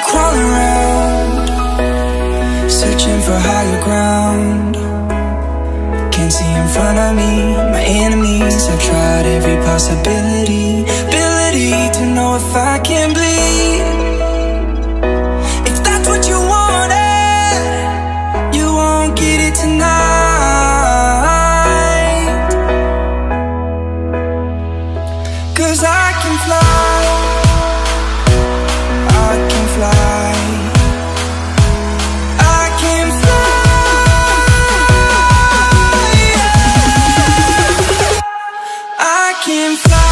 crawling around, searching for higher ground. Can't see in front of me, my enemies. I've tried every possibility, ability to know if I can bleed. If that's what you wanted, you won't get it tonight. 'Cause I can fly, I can fly, I can fly, I can fly.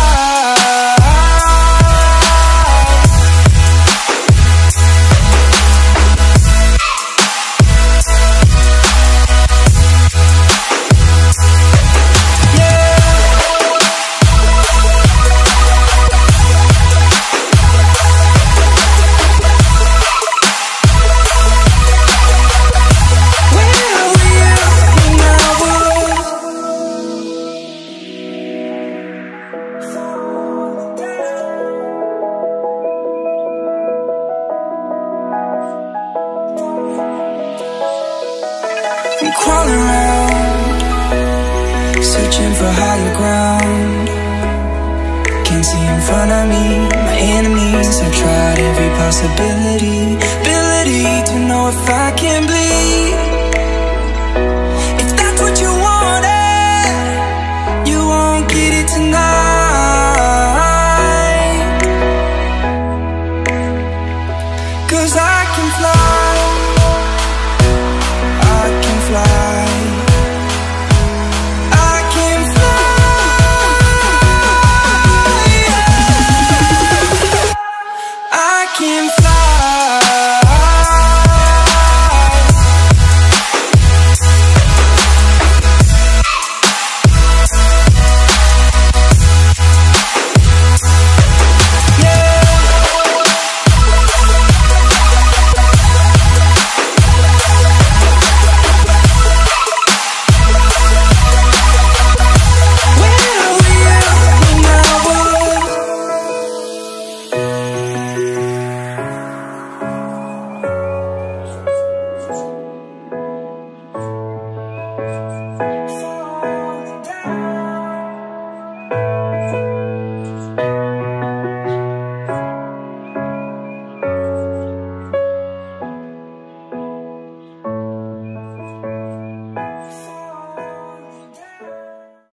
I'm crawling around, searching for higher ground. Can't see in front of me, my enemies. I've tried every possibility, ability to know if I can bleed.